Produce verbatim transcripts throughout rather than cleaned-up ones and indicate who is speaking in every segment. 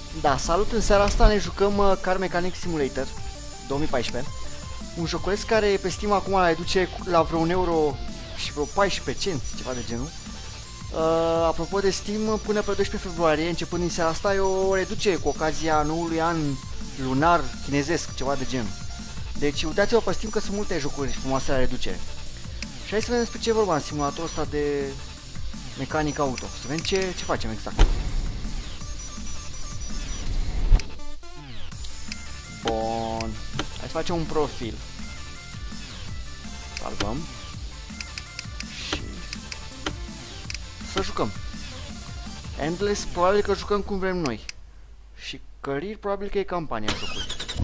Speaker 1: Da, salut, în seara asta ne jucăm uh, Car Mechanic Simulator două mii paisprezece. Un joculeț care pe Steam acum la reduce la vreo un euro și vreo paisprezece cenți, ceva de genul. Uh, apropo de Steam, până pe doisprezece februarie, începând din seara asta, e o reducere cu ocazia noului an lunar chinezesc, ceva de genul. Deci uitați-vă pe Steam că sunt multe jocuri frumoase la reducere. Și hai să vedem despre ce e vorba în simulatorul ăsta de mecanic auto. Să vedem ce, ce facem exact. Bun. Hai să facem un profil. Salvăm. Și să jucăm. Endless, probabil că jucăm cum vrem noi. Și Career, probabil că e campania jocului.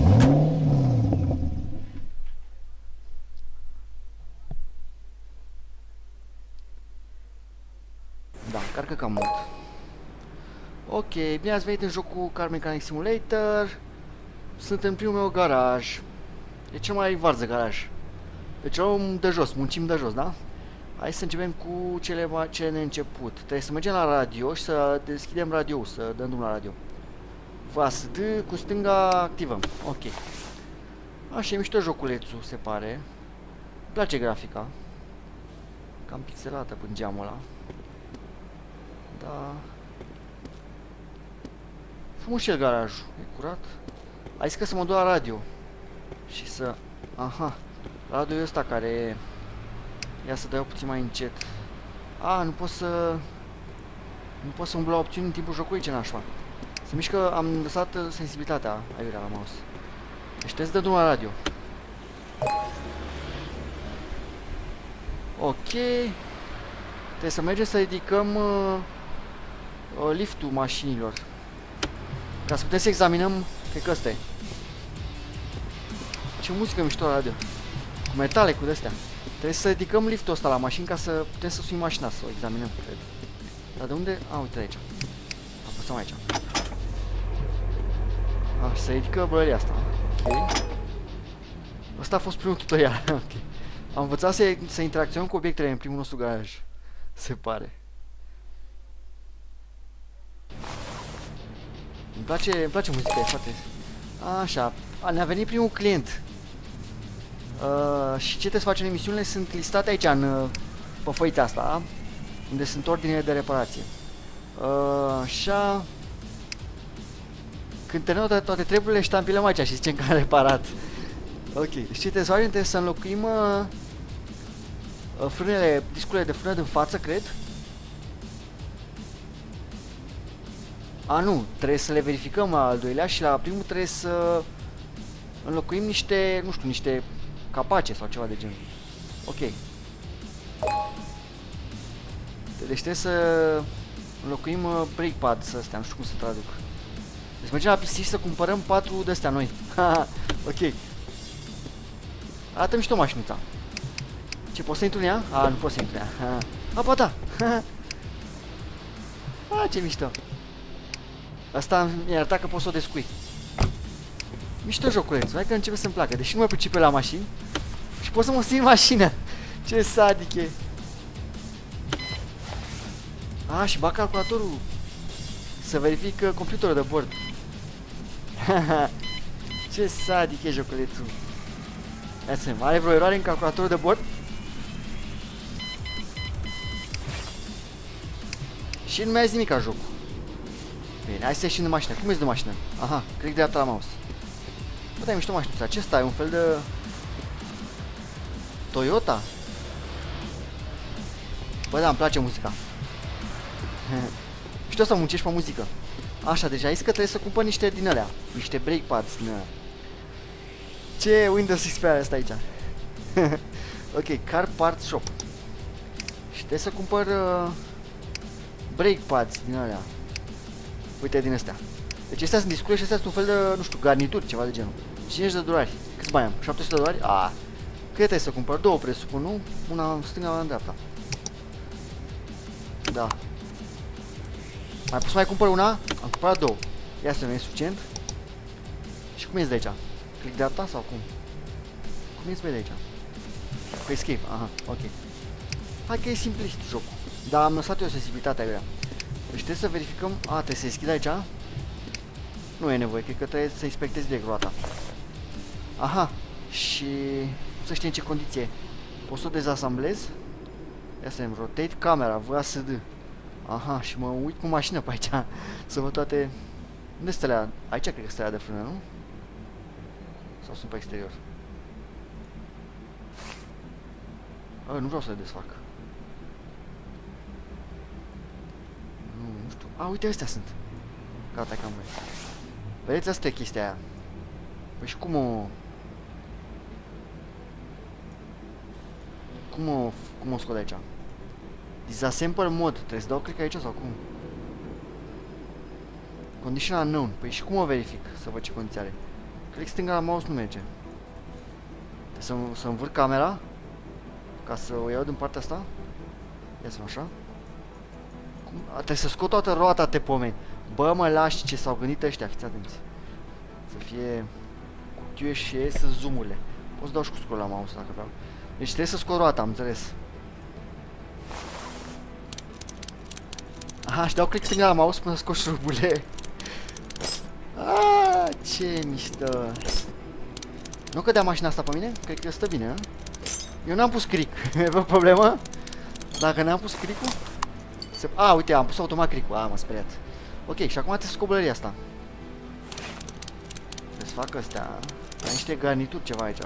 Speaker 1: Da, carcă cam mult. Ok, bine ați venit în jocul Car Mechanic Simulator. Sunt în primul meu garaj. E cel mai varză garaj. Deci om de jos, muncim de jos, da? Hai să începem cu cele ce ne început. Trebuie să mergem la radio și să deschidem radio, să dăm drumul la radio. V A S D, cu stânga activăm. Ok. Așa, e mișto joculețul, se pare. Îmi place grafica. Cam pixelată până geamul ăla. Da. Frumușel garajul, e curat. Hai să că să mă duc la radio. Și să... Aha. Radio e ăsta care e... Ia să dau puțin mai încet. A, nu pot să... Nu pot să umblu la opțiuni în timpul jocului, ce nașpa. Se mișcă, am lăsat sensibilitatea aiurea la mouse. Deci trebuie să dă drumul la radio. Ok. Trebuie să mergem să ridicăm uh, uh, liftul mașinilor. Ca să putem să examinăm, cred că ăsta e. Ce muzică mișto la radio. Cu metale, cu de-astea. Trebuie să ridicăm liftul ăsta la mașini ca să putem să suim mașina, să o examinăm, cred. Dar de unde? A, uite aici. Apăsăm aici. A, să ridică bălăria asta. Ok. Ăsta a fost primul tutorial. Ok. Am învățat să, să interacționăm cu obiectele în primul nostru garaj. Se pare. Îmi place, îmi place muzica, e foarte... Așa, ne-a venit primul client. Uh, și ce trebuie să facem în emisiunile sunt listate aici, în, pe făița asta, unde sunt ordinele de reparație. Uh, așa... Când terminăm toate, toate treburile, ștampilăm aici și zicem că am reparat. Ok, și ce trebuie să facem? Trebuie să înlocuim uh, frânele, discurile de frână din față, cred. A, nu, trebuie să le verificăm la al doilea și la primul trebuie să înlocuim niște, nu știu, niște capace sau ceva de genul. Ok. Deci trebuie să înlocuim uh, brake pads astea, nu știu cum să traduc. Deci mergem la P C și să cumpărăm patru de astea noi. Ok. Arată mișto mașinuța. Ce, poți să intru în ea? A, nu poți să intru în ea. A, ba da. A, ce mișto. Asta mi-a arătat că poți să o descui. Mișto joculețul, hai că începe să-mi placă. Deși nu mă pricepe la mașini. Și pot să mă țin în mașină. Ce sadic e. A, și bag calculatorul. Să verific computerul de bord. Ce sadic e joculețul. Ia să are vreo eroare în calculatorul de bord? Și nu mai azi nimic ca jocul. Bine, hai să ieșim de mașină. Cum ești de mașină? Aha, click dreapta la mouse. Bă, dai mișto mașinuța. Acesta e un fel de... Toyota? Bă, da, îmi place muzica. Știu să muncești pe muzică. Așa, deci ai zis că trebuie să cumpăr niște din alea. Niște brake pads din alea. Ce Windows X P are asta aici? Ok, Car Parts Shop. Și trebuie să cumpăr uh, brake pads din alea. Uite din astea. Deci astea sunt discurile și astea sunt un fel de, nu știu, garnituri, ceva de genul. cincizeci de dolari. Câți bani am? șapte sute de dolari? Ah. Cât trebuie să cumpăr? Două presupun, nu? Una în stânga, una în dreapta. Da. Mai pot să mai cumpăr una? Am cumpărat două. Ia să nu e suficient. Și cum ies de aici? Click dreapta sau cum? Cum ies de aici? Cu escape, aha, ok. Hai că e simplist jocul. Dar am lăsat eu sensibilitatea grea. Deci trebuie să verificăm... A, trebuie să deschid aici. Nu e nevoie, cred că trebuie să inspectezi direct roata. Aha, și să știi în ce condiție. Poți să o dezasamblez? Ia să vedem, rotate camera, V A S D. Aha, și mă uit cu mașină pe aici. Să văd toate... Unde sunt alea? Aici cred că sunt alea de frână, nu? Sau sunt pe exterior? A, nu vreau să le desfac. Nu, nu știu. A, uite, astea sunt. Gata, cam voi. Vedeți, asta e chestia aia. Păi și cum o... Cum o... Cum o scot de aici? Disassemble mod. Trebuie să dau click aici sau cum? Condition unknown. Păi și cum o verific? Să văd ce condiții are. Click stânga la mouse nu merge. Trebuie să, să învârt camera ca să o iau din partea asta. Ia să așa. Cum? A, trebuie să scot toată roata, te pomeni. Bă, mă lași ce s-au gândit ăștia, fiți atenți. Să fie cu Q și E să zoom-urile. Pot să dau și cu scroll la mouse dacă vreau. Deci trebuie să scot roata, am înțeles. Aha, și dau click stânga la mouse până scot șuruburile. Aaaa, ce mișto. Nu cădea mașina asta pe mine? Cred că stă bine, a? Eu n-am pus click. E o problemă? Dacă n-am pus click-ul? Se... A, uite, am pus automat click-ul. A, m-a speriat. Ok, și acum trebuie să scot blăria asta. Trebuie să fac astea. Ai niște garnituri ceva aici.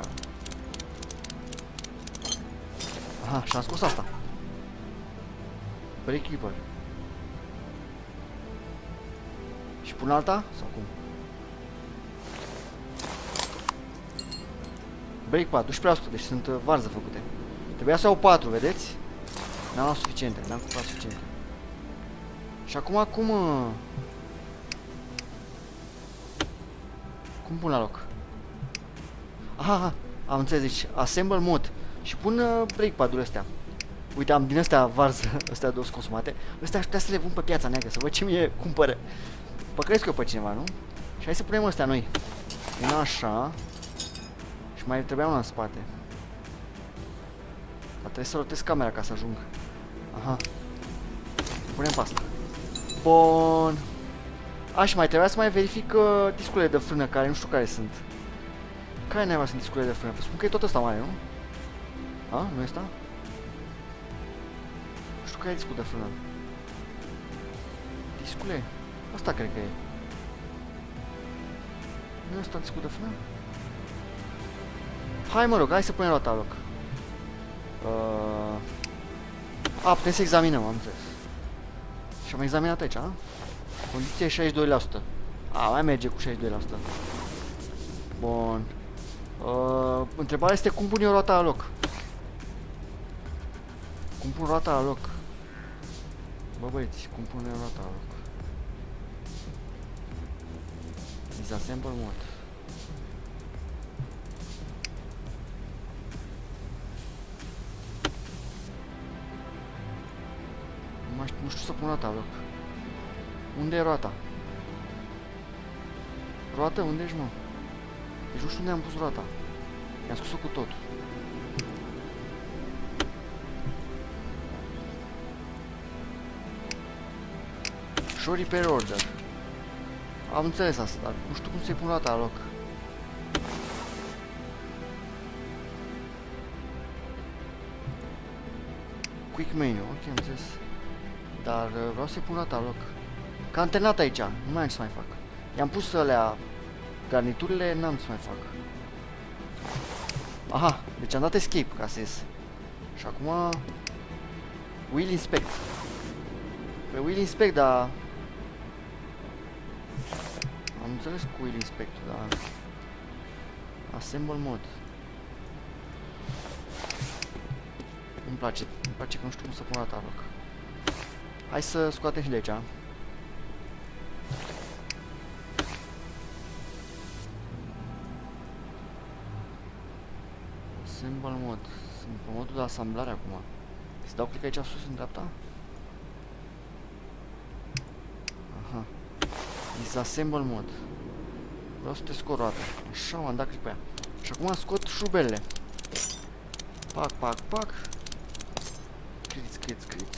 Speaker 1: Aha, și-am scos asta. Brake keeper. Și pun alta? Sau cum? Brake pad, dușprezece la sută, deci sunt uh, varză făcute. Trebuia să iau patru, vedeți? N-am luat suficiente, n-am cumpărat suficiente. Și acum, cum... Uh... Cum pun la loc? Aha, aha, am înțeles, deci assemble mod. Și pun uh, brake pad-urile astea. Uite, am din astea varză, astea două consumate. Astea aș putea să le vând pe piața neagră, să văd ce mi-e cumpără. Păcălesc eu pe cineva, nu? Și hai să punem astea noi. Una așa. Și mai trebuia una în spate. Dar trebuie să rotez camera ca să ajung. Aha. Punem pe asta. Bun. A, și mai trebuia să mai verific uh, discurile de frână, care nu știu care sunt. Care naiba sunt discurile de frână? Păi spun că e tot ăsta mare, nu? A, nu e ăsta? Nu știu care e discul de frână. Discule? Asta cred că e. Nu e ăsta discul de frână? Hai, mă rog, hai să punem roata la loc. Uh... A, putem să examinăm, am înțeles. Și am examinat aici, a? Condiție șaizeci și doi la sută. A, mai merge cu șaizeci și doi la sută. Bun. Uh, întrebarea este cum pun eu roata la loc. Cum pun roata la loc? Bă, băieți, cum pun eu roata la loc? Disassemble mod. Nu, mai știu, nu știu să pun roata la loc. Unde e roata? Roată? Unde ești, mă? Deci nu știu unde am pus roata. I-am scos-o cu tot. Show repair order. Am înțeles asta, dar nu știu cum să-i pun roata la loc. Quick menu, ok, am înțeles. Dar uh, vreau să-i pun roata la loc. Că am terminat aici, nu mai am ce să mai fac. I-am pus alea garniturile, n-am ce să mai fac. Aha, deci am dat escape ca să ies. Și acum wheel inspect. Pe wheel inspect, dar am înțeles cu wheel inspect, dar assemble mod. Îmi place, îmi place că nu știu cum să pun roata la loc. Hai să scoatem și de aici. Assemble mod. Sunt pe modul de asamblare acum. Să dau click aici sus în dreapta? Aha. Disassemble mod. Vreau să te scot roata. Așa, m-am dat click pe ea. Și acum scot șurubelele. Pac, pac, pac. Criț, criț, criț.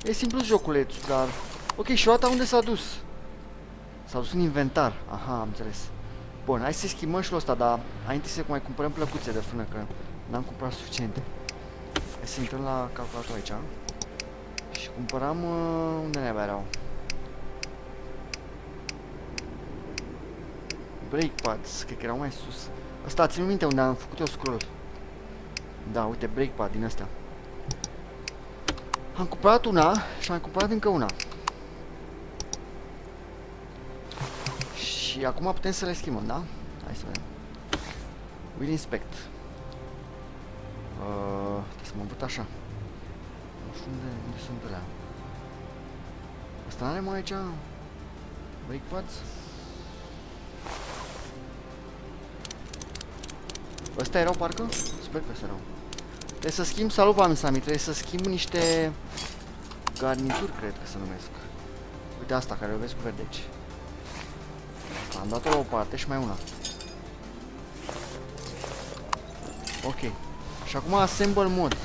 Speaker 1: E simplu joculețul, dar... Ok, și roata unde s-a dus? S-a dus în inventar. Aha, am înțeles. Bun, hai să schimbăm și ăsta, dar înainte să mai cumpărăm plăcuțe de frână, că n-am cumpărat suficiente. Hai să intrăm la calculator aici. Și cumpăram... Uh, unde ne erau? Brake pads, cred că erau mai sus. Asta, țin minte unde am făcut eu scroll. Da, uite, brake pad din astea. Am cumpărat una și am cumpărat încă una. Și acum putem să le schimbăm, da? Hai să vedem. Will inspect. Uh, trebuie să mă îmbut așa. Nu știu unde, unde sunt alea. Asta n-are mai aici? Brake pads? Ăsta erau parcă? Sper că erau. Trebuie să schimb, salut oameni Sami, trebuie să schimb niște garnituri, cred că se numesc. Uite asta care o vezi cu verdeci. Asta, am dat-o la o parte și mai una. Ok. Și acum assemble mod.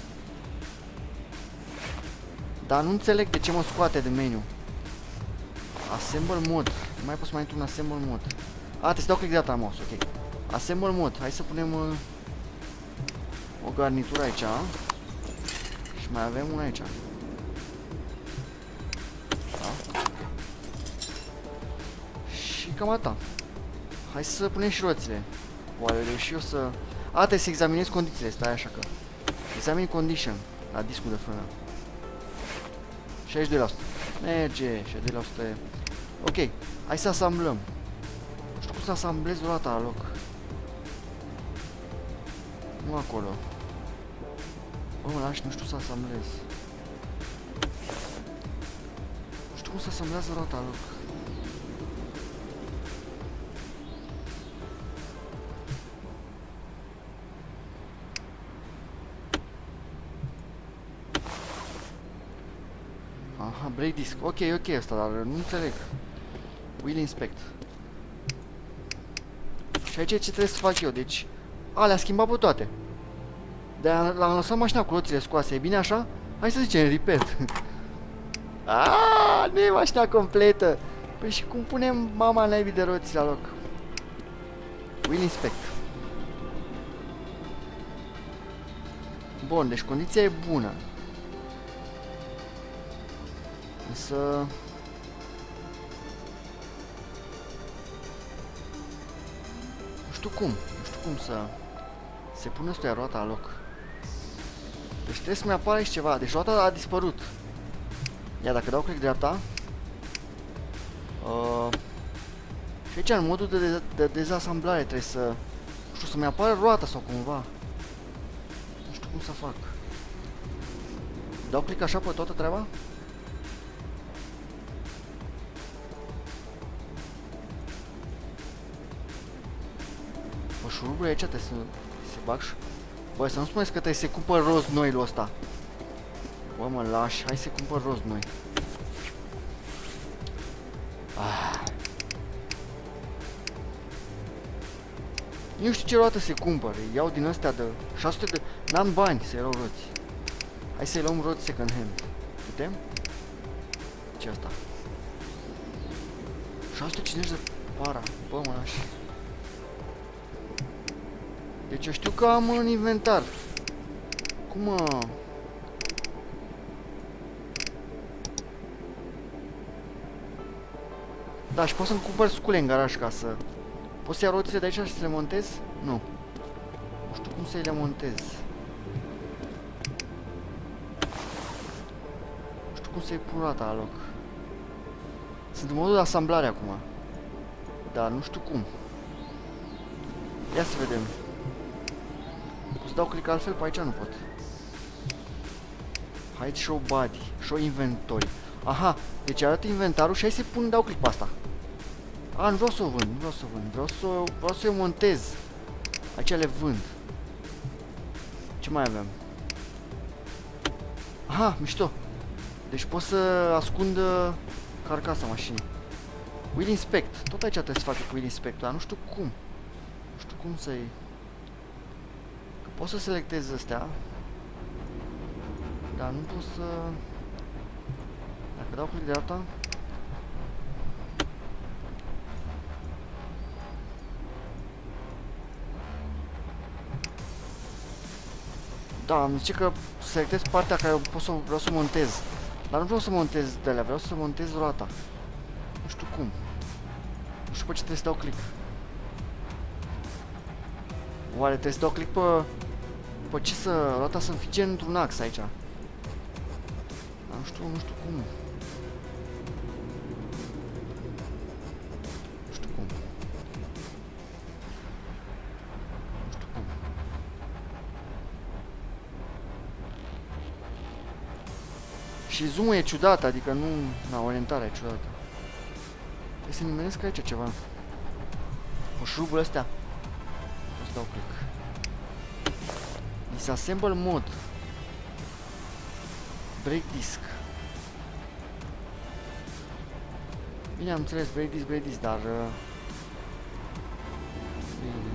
Speaker 1: Dar nu înțeleg de ce mă scoate de meniu. Assemble mod. Nu mai pot să mai intru în assemble mod. A, trebuie să dau click dreapta la mouse, ok. Assemble mod. Hai să punem uh, o garnitură aici. Și mai avem una aici. Da. Și cam atâta. Hai să punem și roțile. Oare reuși eu să... A, trebuie să examinez condițiile. Stai așa că... Examine condition. La discul de frână. șaizeci și doi la sută. Merge. șaizeci și doi la sută. Ok. Hai să asamblăm. Nu știu cum să asamblez o dată la loc. Nu acolo. Bă, mă lași, nu știu să asamblez. Nu știu cum să asamblează roata la loc. Aha, brake disc. Ok, ok asta, dar nu înțeleg. Will inspect. Și aici ce trebuie să fac eu, deci... A, le-am schimbat pe toate. Dar l-am lăsat mașina cu roțile scoase, e bine așa? Hai să zicem, repeat. Aaaa, nu e mașina completă. Păi și cum punem mama naibii de roți la loc? Will inspect. Bun, deci condiția e bună. Însă... Nu știu cum, nu știu cum să... Se pune ăsta roata la loc. Deci trebuie să-mi apară aici ceva. Deci roata a dispărut. Ia, dacă dau click dreapta. Uh, și aici, în modul de, de, de dezasamblare, trebuie să... Nu știu, să-mi apară roata sau cumva. Nu știu cum să fac. Dau click așa pe toată treaba? Bă, șuruburile aici trebuie să se bag și... Băi, să nu spuneți că trebuie să cumpăr roz noilul ăsta. Bă, mă lași, hai să cumpăr roz noi. Ah. Nu știu ce roată se cumpăr, iau din astea de șase sute de... N-am bani să iau roți. Hai să-i luăm roți second hand. Putem? Ce asta? șase sute cincizeci de para. Bă, mă lași. Deci eu știu că am în inventar. Cum mă... Da, și pot să-mi cumpăr scule în garaj ca să... Pot să iau roțile de aici și să le montez? Nu. Nu știu cum să le montez. Nu știu cum să-i pun roata la loc. Sunt în modul de asamblare acum. Dar nu știu cum. Ia să vedem. Pot să dau click altfel? Pe aici nu pot. Hide show body. Show inventory. Aha, deci arată inventarul și hai să pun, dau click pe asta. A, nu vreau să o vând, nu vreau să o vând. Vreau să o, vreau să o montez. Aici le vând. Ce mai avem? Aha, mișto. Deci pot să ascund carcasa mașinii. Will inspect. Tot aici trebuie să fac cu will inspect, dar nu știu cum. Nu știu cum să-i... Că pot să selectez astea. Dar nu pot să... dau click de data. Da, îmi zice că selectez partea care pot să vreau să montez. Dar nu vreau să montez de alea, vreau să montez roata. Nu știu cum. Nu știu pe ce trebuie să dau click. Oare trebuie să dau click pe... pe ce să... roata să fie gen într-un ax aici. Dar nu știu, nu știu cum. Nu știu cum. Nu știu cum. Și zoom-ul e ciudat, adică nu... Na, orientarea e ciudată. Trebuie să nimeresc aici ceva. Cu șurubul astea. O să dau click. Disassemble mod. Break disk. Bine, am înțeles, break disk, break disk, dar... Uh... Bine.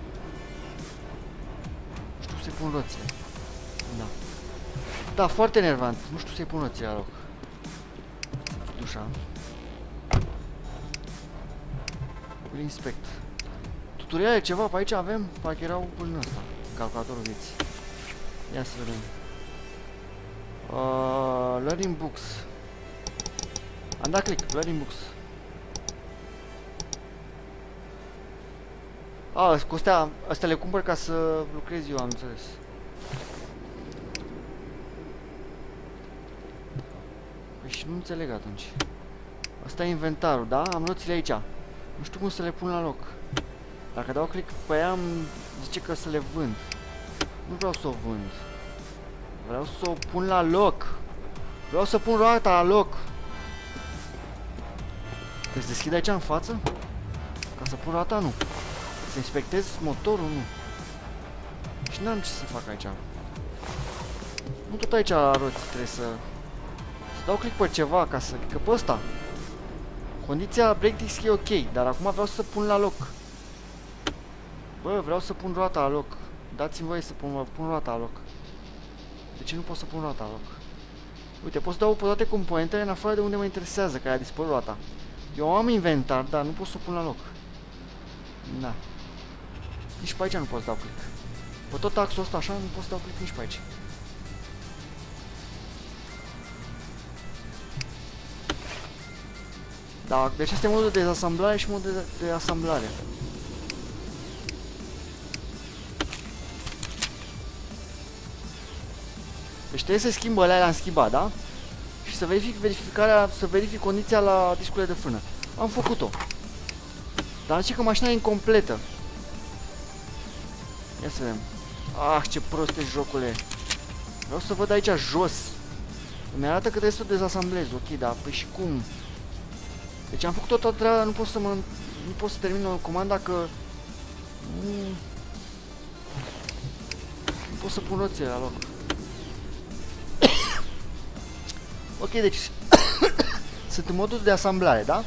Speaker 1: Nu știu să-i pun roțile. Da. Da, foarte enervant. Nu știu să-i pun roțile la loc. Dușa. Îl inspect. Tutoriale ceva pe aici avem? Parcă erau în ăsta. Calculatorul vieții. Ia să vedem. Uh, learning books. Am dat click. Learning books. Ah, cu astea, astea le cumpăr ca să lucrez eu, am înțeles. Păi și nu înțeleg atunci. Asta e inventarul, da? Am noțile aici. Nu știu cum să le pun la loc. Dacă dau click pe ea, îmi zice că să le vând. Nu vreau să o vând. Vreau să o pun la loc. Vreau să pun roata la loc. Trebuie să deschid aici în față? Ca să pun roata? Nu. Să inspectez motorul? Nu. Și n-am ce să fac aici. Nu tot aici la roți trebuie să... Să dau click pe ceva ca să... Că pe ăsta. Condiția break disk e ok, dar acum vreau să pun la loc. Bă, vreau să pun roata la loc. Dați-mi voie să pun, pun roata la loc. De ce nu pot să pun roata la loc? Uite, pot să dau pe toate componentele în afară de unde mă interesează, că a dispărut roata. Eu am inventar, dar nu pot să o pun la loc. Da. Nici pe aici nu pot să dau click. Pe tot axul ăsta așa nu pot să dau click nici pe aici. Da, deci este modul de dezasamblare și modul de, de asamblare. Deci trebuie să schimb alea, le-am schimbat, da? Și să verific verificarea, să verific condiția la discurile de frână. Am făcut-o. Dar zice că mașina e incompletă. Ia să vedem. Ah, ce prost e jocule. Vreau să văd aici jos. Îmi arată că trebuie să o dezasamblez. Ok, da, păi și cum? Deci am făcut toată treaba, nu pot să mă... Nu pot să termin o comandă dacă... Nu... Nu pot să pun roțile la loc. Ok, deci... Sunt în modul de asamblare, da?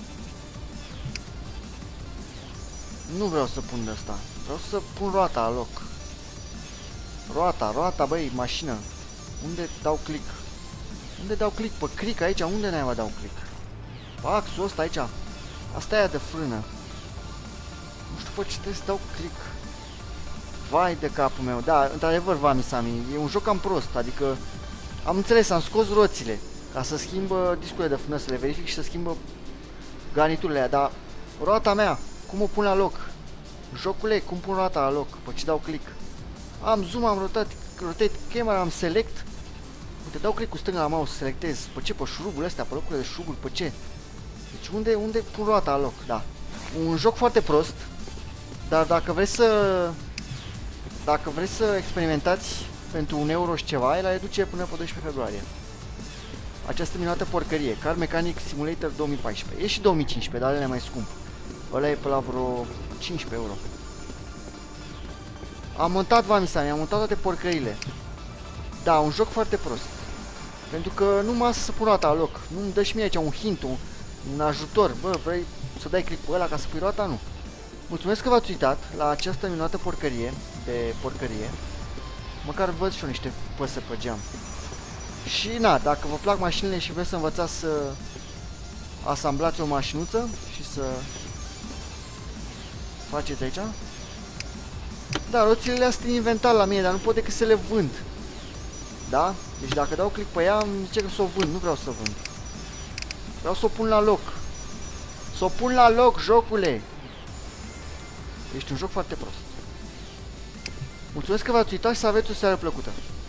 Speaker 1: Nu vreau să pun de asta. Vreau să pun roata la loc. Roata, roata, băi, mașină. Unde dau click? Unde dau click? Pe click aici? Unde n-ai mai dau click? Pe axul ăsta aici. Asta e aia de frână. Nu știu pe ce trebuie să dau click. Vai de capul meu. Da, într-adevăr, Vamisami, e un joc cam prost. Adică, am înțeles, am scos roțile ca să schimbă discurile de frână, să le verific și să schimbă garniturile aia. Dar roata mea, cum o pun la loc? Jocule, cum pun roata la loc? Pe ce dau click? Am zoom, am rotat, rotate camera, am select. Uite, dau click cu stânga la mouse, selectez. Pe ce? Pe șurubul astea, pe locurile de șuruburi, pe ce? Deci unde, unde pun roata la loc? Da. Un joc foarte prost. Dar dacă vreți să... Dacă vreți să experimentați pentru un euro și ceva, el reduce până pe doisprezece februarie. Această minunată porcărie. Car Mechanic Simulator două mii paisprezece. E și două mii cincisprezece, dar ăla e mai scump. Ăla e pe la vreo cincisprezece euro. Am montat Vamisami, am montat toate porcările. Da, un joc foarte prost. Pentru că nu mă lasă să pun roata la loc. Nu îmi dă și mie aici un hint, un, un ajutor. Bă, vrei să dai click pe ăla ca să pui roata? Nu. Mulțumesc că v-ați uitat la această minunată porcărie de porcărie. Măcar văd și eu niște păsări pe geam. Și na, dacă vă plac mașinile și vreți să învățați să asamblați o mașinuță și să faceți aici. Da, roțile astea sunt inventar la mine, dar nu pot decât să le vând. Da? Deci dacă dau click pe ea, îmi zice că să o vând, nu vreau să o vând. Vreau să o pun la loc. Să o pun la loc, jocule! Ești un joc foarte prost. Mulțumesc că v-ați uitat și să aveți o seară plăcută.